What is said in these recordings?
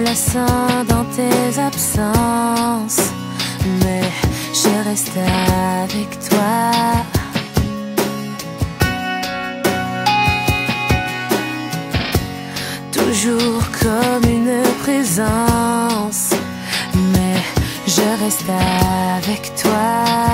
lassant dans tes absences, mais je reste avec toi. Toujours comme une présence, mais je reste avec toi.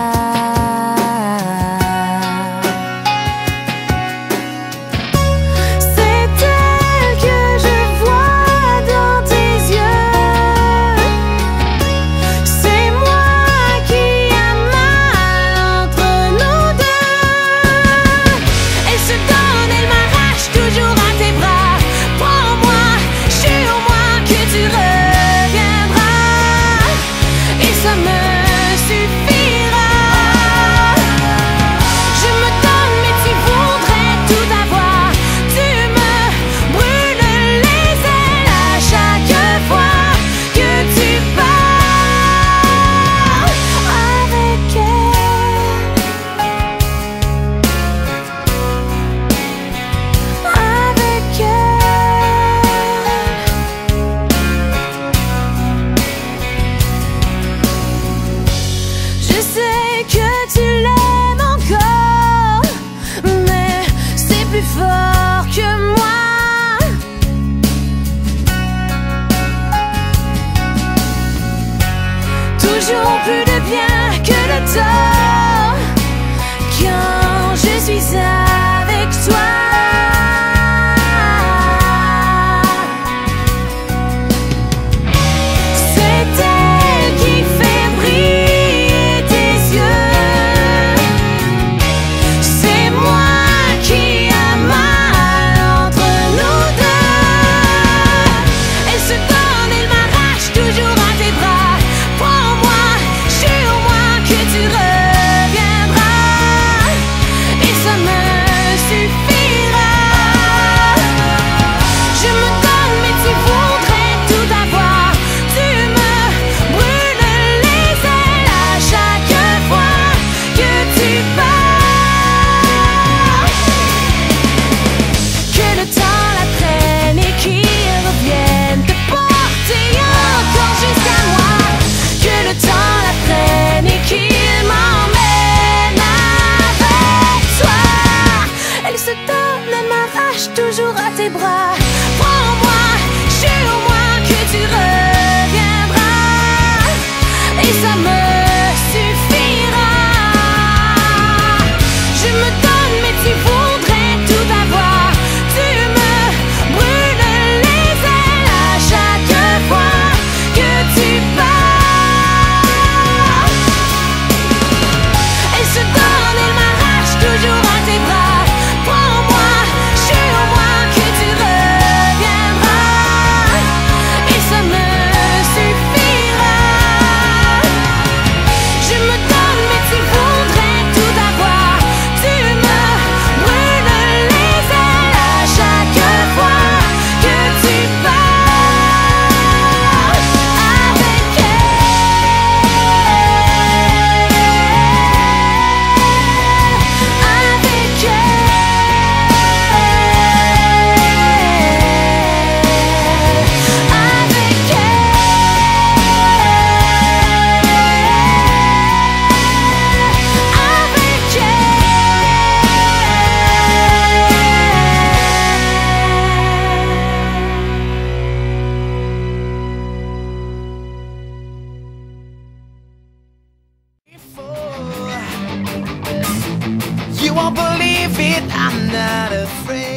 Fort que moi, toujours plus de bien que de tort quand je suis avec toi. Toujours à tes bras, prends-moi, jure-moi que tu reviendras, et ça me suffira. Je me donne, mais tu voudrais tout avoir. Tu me brûles les ailes à chaque fois que tu pars. Elle se donne, elle m'arrache toujours à tes bras. Prends-moi, you won't believe it, I'm not afraid.